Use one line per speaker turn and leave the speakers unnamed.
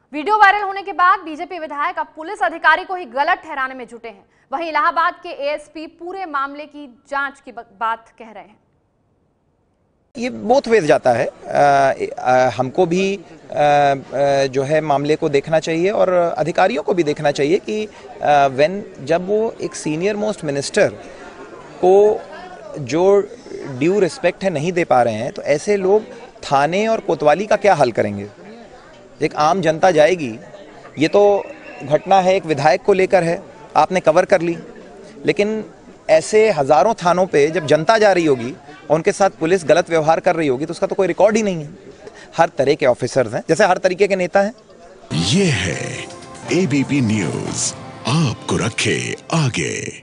Video viral होने के बाद बीजेपी विधायक अब पुलिस अधिकारी को ही गलत ठहराने में जुटे हैं। वहीं इलाहाबाद के एएसपी पूरे मामले की जांच की बात कह रहे हैं।
ये बोथ वेज जाता है। हमको भी जो है मामले को देखना चाहिए और अधिकारियों को भी देखना चाहिए कि जब वो एक सीनियर मोस्ट मिनिस्टर को जो ड्यू रिस्पेक्ट है नहीं दे पा रहे हैं, तो ऐसे लोग थाने और कोतवाली का क्या हल करेंगे। एक आम जनता जाएगी। ये तो घटना है एक विधायक को लेकर है, आपने कवर कर ली, लेकिन ऐसे हजारों थानों पे जब जनता जा रही होगी और उनके साथ पुलिस गलत व्यवहार कर रही होगी तो उसका तो कोई रिकॉर्ड ही नहीं है। हर तरह के ऑफिसर्स हैं, जैसे हर तरीके के नेता हैं।
ये है एबीपी न्यूज़, आपको रखे आगे।